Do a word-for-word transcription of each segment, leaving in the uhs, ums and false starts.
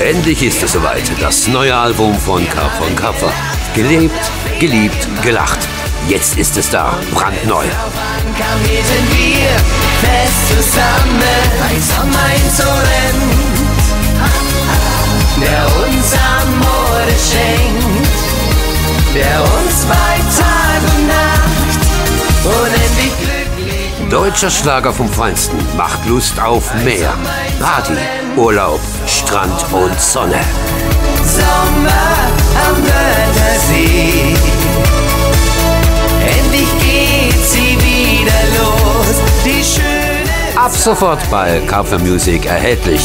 Endlich ist es soweit. Das neue Album von K von Kapfer. Gelebt, geliebt, gelacht. Jetzt ist es da, brandneu. Hier sind wir fest zusammen, ein Sommerinsolent, der uns Amore schenkt, der uns bei Tag und Nacht unendlich glücklich. Deutscher Schlager vom Feinsten macht Lust auf mehr. Party, Urlaub, Strand und Sonne. Sommer am Wörthersee. Endlich geht sie wieder los, die schöne Ab sofort bei Kapfer Music erhältlich.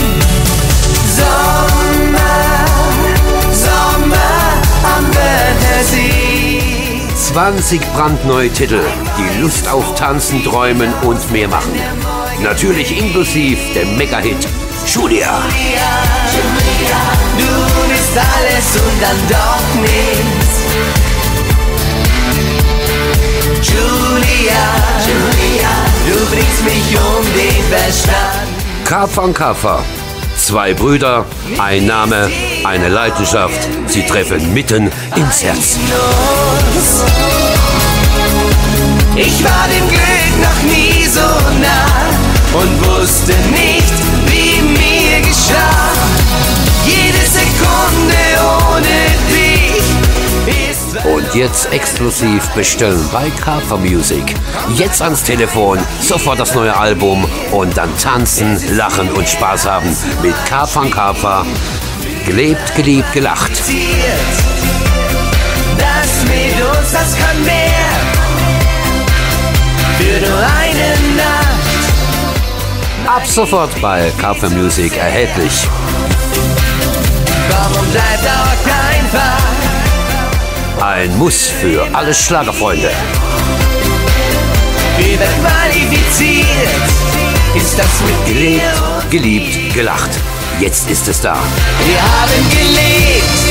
Sommer, Sommer am Wörthersee. zwanzig brandneue Titel, die Lust auf Tanzen, Träumen und mehr machen. Natürlich inklusiv der Mega-Hit Julia. Du bist alles und dann doch nichts. Julia, Julia, du bringst mich um den Verstand. K von Kapfer. Zwei Brüder, ein Name, eine Leidenschaft. Sie treffen mitten ins Herz. Ich war dem Glück noch nie so nah und wusste nicht, wie mir geschah. Jede Sekunde ohne dich ist. Und jetzt exklusiv bestellen bei Kapfer Music. Jetzt ans Telefon, sofort das neue Album und dann tanzen, lachen und Spaß haben mit K von Kapfer. Gelebt, geliebt, gelacht. Das mit uns, das kann mehr. Für nur eine Nacht. Ab sofort bei Kapfer Music erhältlich. Komm und bleib auch kein Fall. Ein Muss für alle Schlagerfreunde. Überqualifiziert ist das mit Gelebt, dir. geliebt, gelacht. Jetzt ist es da. Wir haben gelebt.